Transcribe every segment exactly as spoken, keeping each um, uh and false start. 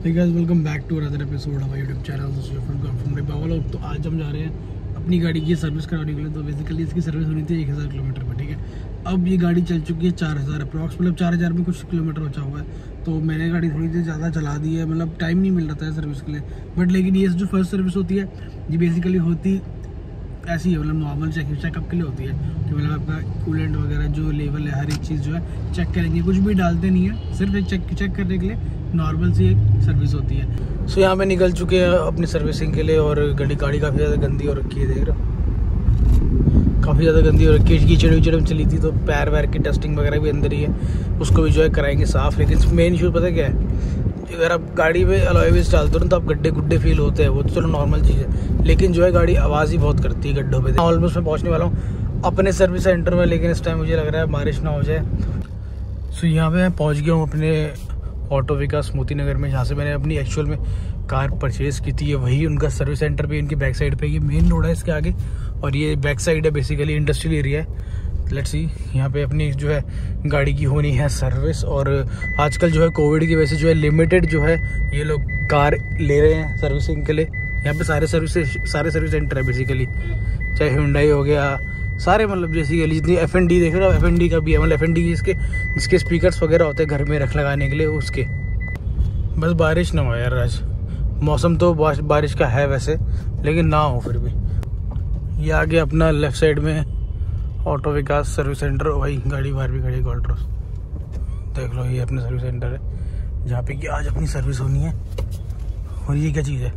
Hey guys, welcome back to another episode of our YouTube channel. This is your friend from Nepal. तो आज हम जा रहे हैं अपनी गाड़ी की सर्विस कराने के लिए। तो बेसिकली इसकी सर्विस होनी थी एक हज़ार किलोमीटर पर, ठीक है। अब ये गाड़ी चल चुकी है चार हज़ार अप्रॉक्स, मतलब चार हज़ार में कुछ किलोमीटर बचा हुआ है। तो मैंने गाड़ी थोड़ी देर ज़्यादा चला दी है, मतलब टाइम नहीं मिल रहा था सर्विस के लिए। बट लेकिन ये जो फर्स्ट सर्विस होती है ये बेसिकली होती ऐसी है, मतलब नॉर्मल चेक चेकअप के लिए होती है कि मतलब आपका कूलेंट वगैरह जो लेवल है हर एक चीज़ जो है चेक करेंगे, कुछ भी डालते नहीं है, सिर्फ एक चेक चेक करने के लिए नॉर्मल सी एक सर्विस होती है। सो so, यहाँ पे निकल चुके हैं अपनी सर्विसिंग के लिए और गाड़ी गाड़ी काफ़ी ज़्यादा गंदी हो रखी है, देख रहे हो, काफ़ी ज़्यादा गंदी हो रखी है। कीचड़ वीचड़ में चली थी तो पैर वैर की टेस्टिंग वगैरह भी अंदर ही है, उसको भी जो है कराएंगे साफ़। लेकिन मेन इशू पता क्या है, अगर आप गाड़ी में अलॉय व्हील्स डालते हो ना तो आप गड्ढे गुड्ढे फील होते हैं, वो तो चलो नॉर्मल चीज़ है। लेकिन जो है गाड़ी आवाज़ ही बहुत करती है गड्ढों पे। ऑलमोस्ट मैं पहुंचने वाला हूँ अपने सर्विस सेंटर में, लेकिन इस टाइम मुझे लग रहा है बारिश ना हो जाए। सो यहाँ पे मैं पहुँच गया हूँ अपने ऑटो विकास मोती नगर में, जहाँ से मैंने अपनी एक्चुअल में कार परचेज़ की थी। ये वही उनका सर्विस सेंटर पे, इनकी बैक साइड पे, ये मेन रोड है इसके आगे और ये बैक साइड है, बेसिकली इंडस्ट्रियल एरिया है। लेट्स सी, यहाँ पे अपनी जो है गाड़ी की होनी है सर्विस। और आजकल जो है कोविड की वजह से जो है लिमिटेड जो है ये लोग कार ले रहे हैं सर्विसिंग के लिए। यहाँ पे सारे सर्विस सारे सर्विस सेंटर है बेसिकली, चाहे हुंडई हो गया, सारे मतलब बेसिकली जितनी एफ एन डी देख रहे हो, एफ एन डी का भी है, मतलब एफ एन डी इसके जिसके स्पीकर्स वगैरह होते हैं घर में रख लगाने के लिए, उसके। बस बारिश ना हो यार आज, मौसम तो बारिश का है वैसे, लेकिन ना हो फिर भी। ये आगे अपना लेफ्ट साइड में ऑटो विकास सर्विस सेंटर, वही गाड़ी बाहर भी खड़ी है गोल्ट्रोस, देख लो। ये अपना सर्विस सेंटर है जहाँ पे कि आज अपनी सर्विस होनी है। और ये क्या चीज़ है,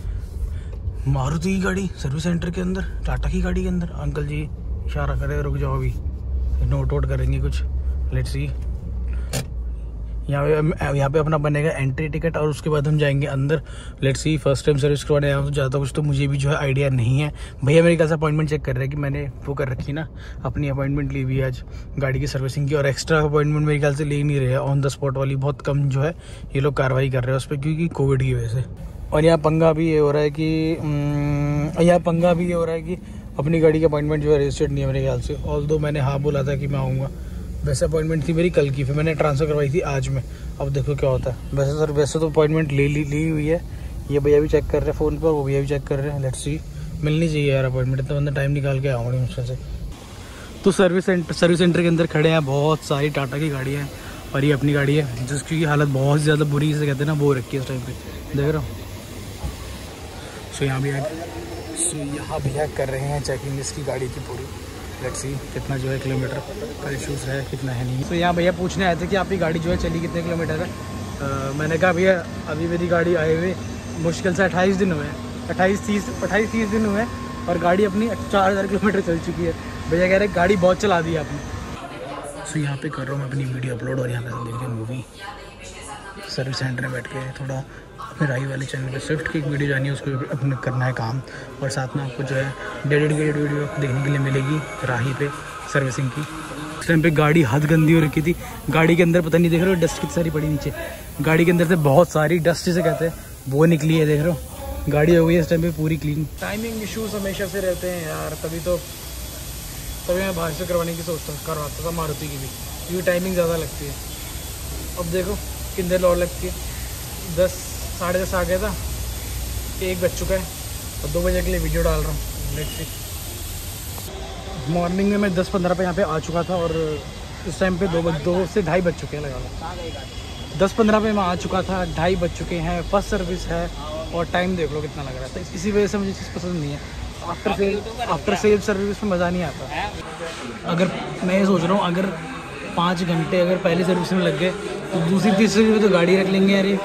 मारुति की गाड़ी सर्विस सेंटर के अंदर, टाटा की गाड़ी के अंदर। अंकल जी इशारा करे रुक जाओ, अभी नोट वोट करेंगे कुछ। लेट्स सी, यहाँ पे यहाँ पे अपना बनेगा एंट्री टिकट और उसके बाद हम जाएंगे अंदर। Let's see, first time service करवाने आया हूँ तो ज़्यादा कुछ तो मुझे भी जो है आइडिया नहीं है। भैया मेरे ख्याल से अपॉइंटमेंट चेक कर रहे हैं कि मैंने वो कर रखी ना, अपनी अपॉइंटमेंट ली हुई है आज गाड़ी की सर्विसिंग की, और एक्स्ट्रा अपॉइंटमेंट मेरे ख्याल से ले नहीं रहे हैं। ऑन द स्पॉट वाली बहुत कम जो है ये लोग कार्रवाई कर रहे हैं उस पर, क्योंकि कोविड की वजह से। और यहाँ पंगा भी ये हो रहा है कि यहाँ पंगा भी ये हो रहा है कि अपनी गाड़ी की अपॉइंटमेंट जो है रजिस्टर्ड नहीं है मेरे ख्याल से। ऑल्दो मैंने हाँ बोला था कि मैं आऊँगा, वैसे अपॉइंटमेंट थी मेरी कल की, फिर मैंने ट्रांसफ़र करवाई थी आज में। अब देखो क्या होता है। वैसे सर वैसे तो अपॉइंटमेंट ले ली ली हुई है, ये भैया भी चेक कर रहे हैं फ़ोन पर, वो भैया भी चेक कर रहे हैं। लेट्स सी, मिलनी चाहिए यार अपॉइंटमेंट, इतना बंदा टाइम निकाल के आऊँगा मुश्किल से। तो सर्विस सेंटर सर्विस सेंटर के अंदर खड़े हैं, बहुत सारी टाटा की गाड़ियाँ हैं और ये अपनी गाड़ी है जिसकी हालत बहुत ज़्यादा बुरी से कहते हैं ना, वो रखी है इस टाइम पर, देख रहे हो। सो यहाँ भैया सो यहाँ भैया कर रहे हैं चेकिंग इसकी गाड़ी की पूरी। लेट्स सी कितना जो है किलोमीटर का इशूज़ है, कितना है नहीं। तो यहाँ भैया पूछने आए थे कि आपकी गाड़ी जो है चली कितने किलोमीटर है। आ, मैंने कहा भैया अभी मेरी गाड़ी आए हुए मुश्किल से अट्ठाईस दिन हुए हैं, अट्ठाईस तीस अट्ठाईस तीस दिन हुए हैं और गाड़ी अपनी चार हज़ार किलोमीटर चल चुकी है। भैया कह रहे गाड़ी बहुत चला दी आपने। सो यहाँ पे कर रहा हूँ मैं अपनी वीडियो अपलोड और यहाँ पे देख रहे हैं मूवी सर्विस सेंटर में बैठ के। थोड़ा अपने राही वाले चैनल पे स्विफ्ट की एक वीडियो जानी है, उसको अपने करना है काम, और साथ में आपको जो है डेडिकेटेड वीडियो देखने के लिए मिलेगी राही पे सर्विसिंग की। उस टाइम पे गाड़ी हद गंदी हो रखी थी, गाड़ी के अंदर पता नहीं देख रहे हो डस्ट कितनी सारी पड़ी नीचे, गाड़ी के अंदर से बहुत सारी डस्ट जिसे कहते हैं वो निकली है, देख रहे हो। गाड़ी हो गई है इस टाइम पे पूरी क्लीन। टाइमिंग इशूज़ हमेशा से रहते हैं यार, तभी तो तभी मैं बाहर से करवाने की सोचता करवाता था मारुति की भी, क्योंकि टाइमिंग ज़्यादा लगती है। अब देखो कितने लॉ लगती है, दस साढ़े दस आ गया था, एक बज चुका है और दो बजे के लिए वीडियो डाल रहा हूँ। लेट्स सी, मॉर्निंग में मैं दस पंद्रह पे यहाँ पे आ चुका था और इस टाइम पे दो बज दो से ढाई बज चुके हैं, लगा लो दस पंद्रह पे मैं आ चुका था, ढाई बज चुके हैं, फर्स्ट सर्विस है और टाइम देख लो कितना लग रहा है। तो इसी वजह से मुझे चीज़ पसंद नहीं है। After sale after sale service में मज़ा नहीं आता। अगर मैं ये सोच रहा हूँ अगर पाँच घंटे अगर पहली सर्विस में लग गए तो दूसरी तीसरी में तो गाड़ी रख लेंगे यार ये।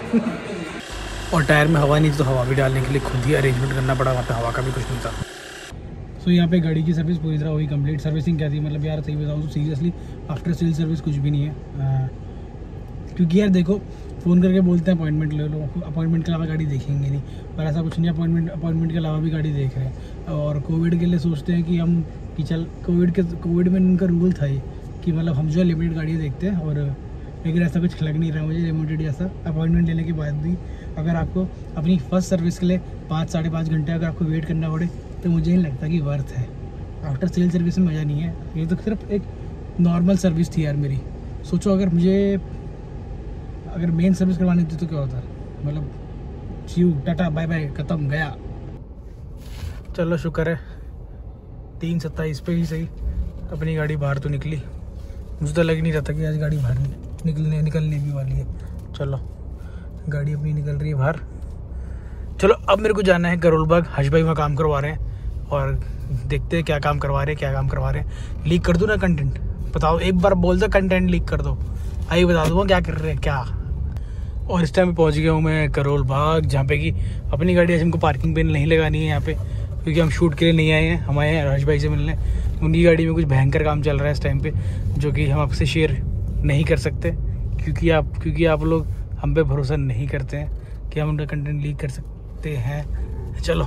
और टायर में हवा नहीं थी तो हवा भी डालने के लिए खुद ही अरेंजमेंट करना पड़ा, वहाँ पे हवा का भी कुछ नहीं था। सो so, यहाँ पे गाड़ी की सर्विस पूरी तरह हुई कंप्लीट। सर्विसिंग क्या थी, मतलब यार सही बताऊँ तो सीरियसली आफ्टर सेल सर्विस कुछ भी नहीं है। आ, क्योंकि यार देखो फ़ोन करके बोलते हैं अपॉइंटमेंट ले लो, अपॉइंटमेंट के अलावा गाड़ी देखेंगे नहीं, पर ऐसा कुछ नहीं, अपॉइंटमेंट अपॉइंटमेंट के अलावा भी गाड़ी देख रहे हैं। और कोविड के लिए सोचते हैं कि हम कि चल कोविड के कोविड में उनका रूल था ये कि मतलब हम जो है लिमिटेड गाड़ियाँ देखते हैं, और लेकिन ऐसा कुछ लग नहीं रहा मुझे लिमिटेड ऐसा। अपॉइंटमेंट लेने के बाद भी अगर आपको अपनी फर्स्ट सर्विस के लिए पाँच साढ़े पाँच घंटे अगर आपको वेट करना पड़े तो मुझे नहीं लगता कि वर्थ है। आफ्टर सेल सर्विस में मज़ा नहीं है, ये तो सिर्फ एक नॉर्मल सर्विस थी यार मेरी। सोचो अगर मुझे अगर मेन सर्विस करवानी थी तो क्या होता है। मतलब सी टाटा बाय बाय खत्म गया। चलो शुक्र है तीन सत्ताईस पे ही सही अपनी गाड़ी बाहर तो निकली। मुझे तो लग नहीं रहा था कि आज गाड़ी बाहर निकलने निकलने भी वाली है। चलो गाड़ी अपनी निकल रही है बाहर। चलो अब मेरे को जाना है करोल बाग। हर्ष भाई वहाँ काम करवा रहे हैं और देखते हैं क्या काम करवा रहे हैं क्या काम करवा रहे हैं। लीक कर दूँ ना कंटेंट? बताओ, एक बार बोल दो कंटेंट लीक कर दो, आइए बता दूँगा क्या कर रहे हैं क्या। और इस टाइम पे पहुँच गया हूँ मैं करोल बाग, जहाँ पे कि अपनी गाड़ी ऐसे हमको पार्किंग पे नहीं लगानी है यहाँ पे, क्योंकि हम शूट के लिए नहीं आए हैं, हम आए हैं हर्ष भाई से मिलने। उनकी गाड़ी में कुछ भयंकर काम चल रहा है इस टाइम पे, जो कि हम आपसे शेयर नहीं कर सकते, क्योंकि आप क्योंकि आप लोग हम पे भरोसा नहीं करते हैं कि हम उनका कंटेंट लीक कर सकते हैं। चलो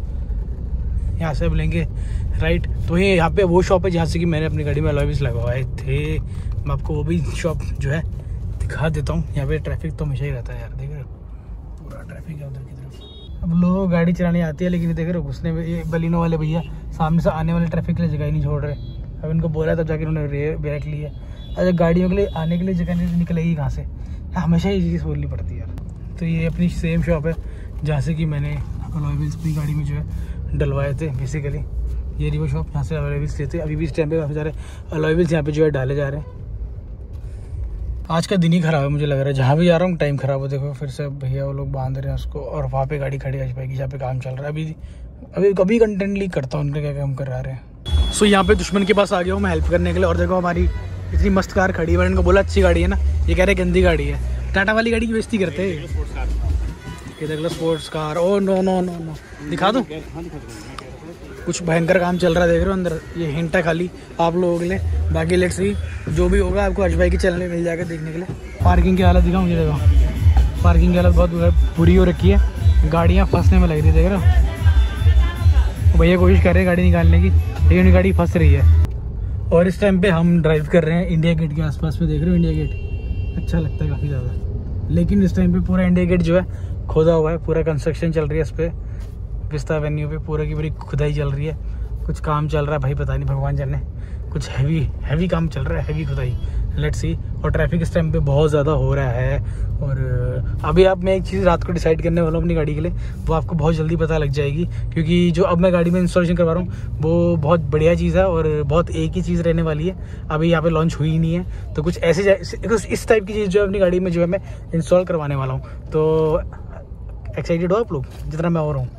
यहाँ से अब लेंगे राइट। तो ये यहाँ पे वो शॉप है जहाँ से कि मैंने अपनी गाड़ी में अलॉय व्हील्स लगवाए थे। मैं आपको वो भी शॉप जो है दिखा देता हूँ। यहाँ पे ट्रैफिक तो हमेशा ही रहता है यार, देख रहे हो पूरा ट्रैफिक है उधर की तरफ। अब लोगों को गाड़ी चलानी आती है, लेकिन देख रहे हो घुसने में ये बलिनो वाले भैया सामने से आने वाले ट्रैफिक के लिए जगह ही नहीं छोड़ रहे। अब इनको बोला तब जाकर उन्होंने ब्रेक लिया। अच्छा गाड़ियों के लिए आने के लिए जगह नहीं निकलेगी कहाँ से, हमेशा ये चीज़ बोलनी पड़ती है यार। तो ये अपनी सेम शॉप है जहाँ से कि मैंने अलॉय व्हील्स अपनी गाड़ी में जो है डलवाए थे बेसिकली। ये रही वो शॉप जहाँ से अलॉय व्हील्स लेते। अभी भी इस टाइम पे काफ़ी सारे अलॉय व्हील्स यहाँ पे जो है डाले जा रहे हैं। आज का दिन ही ख़राब है मुझे लग रहा है, जहाँ भी जा रहा हूँ टाइम ख़राब हो। देखो फिर से भैया वो लोग बांध रहे हैं उसको, और वहाँ पे गाड़ी खड़ी है भाई की जहाँ पे काम चल रहा है। अभी अभी कभी कंटेंट लीक करता हूँ उनके क्या काम कर रहे हैं। सो यहाँ पे दुश्मन के पास आ गया हूँ मैं हेल्प करने के लिए। और देखो हमारी इतनी मस्त कार खड़ी है। मैंने इनको बोला अच्छी गाड़ी है ना, ये कह रहे गंदी गाड़ी है। टाटा वाली गाड़ी की बेइज्जती करते हैं। ये देख लो sports car. Oh no no no no दिखा दूँ? कुछ भयंकर काम चल रहा है देख रहे हो अंदर। ये हिंट है खाली आप लोगों के लिए, बाकी लेट्स सी जो भी होगा आपको हर्ष भाई के चैनल में मिल जाएगा देखने के लिए। पार्किंग की हालत दिखाऊँ? ये देखो पार्किंग की हालत बहुत बुरी हो रखी है, गाड़ियाँ फंसने में लग रही है देख रहे हो। भैया कोशिश कर रहे हैं गाड़ी निकालने की, लेकिन गाड़ी फंस रही है। और इस टाइम पे हम ड्राइव कर रहे हैं इंडिया गेट के आसपास में, देख रहे हो इंडिया गेट अच्छा लगता है काफ़ी ज़्यादा। लेकिन इस टाइम पे पूरा इंडिया गेट जो है खोदा हुआ है, पूरा कंस्ट्रक्शन चल रही है इस पर। पिस्ता एवेन्यू पे पूरा की पूरी खुदाई चल रही है, कुछ काम चल रहा है भाई पता नहीं भगवान जाने, कुछ हैवी हैवी काम चल रहा है, हैवी खुदाई। Let's see. और ट्रैफिक इस टाइम पे बहुत ज़्यादा हो रहा है। और अभी आप मैं एक चीज़ रात को डिसाइड करने वाला हूँ अपनी गाड़ी के लिए, वो आपको बहुत जल्दी पता लग जाएगी, क्योंकि जो अब मैं गाड़ी में इंस्टॉलेशन करवा रहा हूँ वो बहुत बढ़िया चीज़ है और बहुत एक ही चीज़ रहने वाली है। अभी यहाँ पे लॉन्च हुई ही नहीं है, तो कुछ ऐसे इस टाइप की चीज़ जो है अपनी गाड़ी में जो है मैं इंस्टॉल करवाने वाला हूँ। तो एक्साइटेड हो आप लोग जितना मैं हो रहा हूँ।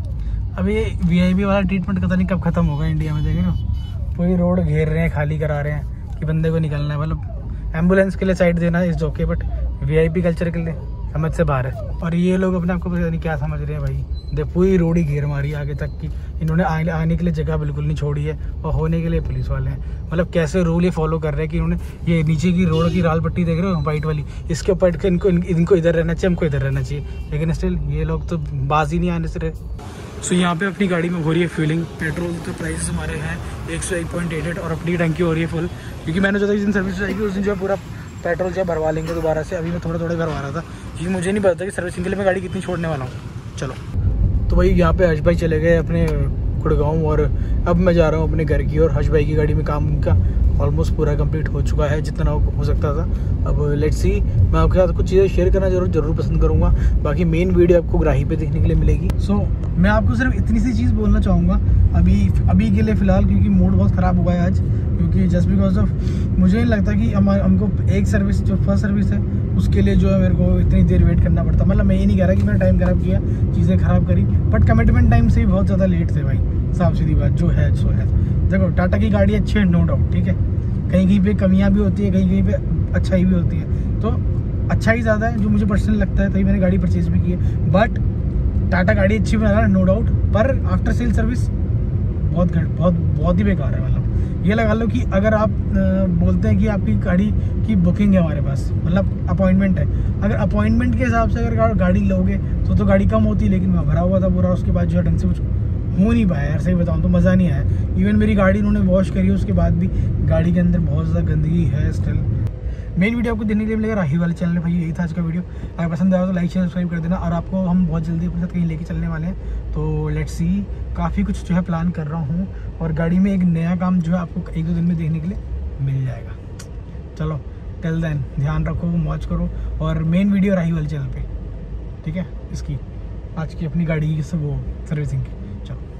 अभी वी आई पी वाला ट्रीटमेंट पता नहीं कब खत्म होगा इंडिया में, देख रहे हो पूरी रोड घेर रहे हैं, खाली करा रहे हैं कि बंदे को निकलना है। मतलब एम्बुलेंस के लिए साइड देना is okay, but V I P culture के लिए समझ से बाहर है। और ये लोग अपने आपको पता नहीं क्या समझ रहे हैं भाई। देख पूरी रोड ही घेर मारी आगे तक की, इन्होंने आने आने के लिए जगह बिल्कुल नहीं छोड़ी है, और होने के लिए पुलिस वाले हैं। मतलब कैसे रूल ये फॉलो कर रहे हैं कि इन्होंने ये नीचे की रोड की लाल पट्टी देख रहे हो वाइट वाली, इसके ऊपर के इनको इनको इधर रहना चाहिए, हमको इधर रहना चाहिए, लेकिन स्टिल ये लोग तो बाज ही नहीं आने से रहे। सो यहाँ पे अपनी गाड़ी में हो रही है फिलिंग। पेट्रोल के प्राइस हमारे हैं एक सौ एक पॉइंट एट एट और अपनी टंकी हो रही है फुल, क्योंकि मैंने जो था जिस दिन सर्विस जाएगी उस दिन जो है पूरा पेट्रोल जो है भरवा लेंगे दोबारा से। अभी मैं थोड़ा थोड़ा भरवा रहा था क्योंकि मुझे नहीं पता कि सर्विसिंग के लिए मैं गाड़ी कितनी छोड़ने वाला हूँ। चलो तो भाई यहाँ पे हर्ष भाई चले गए अपने गुड़गांव, और अब मैं जा रहा हूँ अपने घर की ओर। हर्ष भाई की गाड़ी में काम उनका ऑलमोस्ट पूरा कंप्लीट हो चुका है जितना हो सकता था। अब लेट्स सी, मैं आपके साथ कुछ चीज़ें शेयर करना जरूर जरूर पसंद करूँगा। बाकी मेन वीडियो आपको ग्राही पे देखने के लिए मिलेगी। सो so, मैं आपको सिर्फ इतनी सी चीज़ बोलना चाहूँगा अभी अभी के लिए फ़िलहाल, क्योंकि मूड बहुत ख़राब हुआ है आज, क्योंकि जस्ट बिकॉज ऑफ मुझे नहीं लगता कि हम हमको एक सर्विस जो फर्स्ट सर्विस है उसके लिए जो है मेरे को इतनी देर वेट करना पड़ता। मतलब मैं ये नहीं कह रहा कि मैंने टाइम ख़राब किया, चीज़ें ख़राब करी, बट कमिटमेंट टाइम से ही बहुत ज़्यादा लेट थे भाई, साफ सीधी बात जो है सो है। देखो टाटा की गाड़ी अच्छी है नो डाउट, ठीक है, कहीं कहीं पे कमियां भी होती है, कहीं कहीं पे अच्छाई भी होती है, तो अच्छा ही ज़्यादा है जो मुझे पर्सनल लगता है, तभी मैंने गाड़ी परचेज भी की है। बट टाटा गाड़ी अच्छी बना रहा है नो डाउट, पर आफ्टर सेल सर्विस बहुत घट बहुत बहुत ही बेकार है। मतलब ये लगा लो कि अगर आप आ, बोलते हैं कि आपकी गाड़ी की बुकिंग है हमारे पास, मतलब अपॉइंटमेंट है, अगर अपॉइंटमेंट के हिसाब से अगर गाड़ी लोगे तो तो गाड़ी कम होती, लेकिन वहाँ भरा हुआ था पूरा, उसके बाद जो है ढंग से कुछ हो नहीं पाया यार, सही बताऊँ तो मज़ा नहीं आया। इवन मेरी गाड़ी उन्होंने वॉश करी है, उसके बाद भी गाड़ी के अंदर बहुत ज़्यादा गंदगी है स्टिल। मेन वीडियो आपको देखने के लिए मिलेगा राही वाले चैनल भाई, यही था आज का वीडियो। अगर पसंद आया तो लाइक शेयर सब्सक्राइब कर देना, और आपको हम बहुत जल्दी अपने साथ कहीं लेके चलने वाले हैं, तो लेट्स सी, काफ़ी कुछ जो है प्लान कर रहा हूँ, और गाड़ी में एक नया काम जो है आपको एक दो दिन में देखने के लिए मिल जाएगा। चलो टिल देन ध्यान रखो, मौज करो, और मेन वीडियो राही वाले चैनल पर। ठीक है, इसकी आज की अपनी गाड़ी की वो सर्विसिंग की। चलो।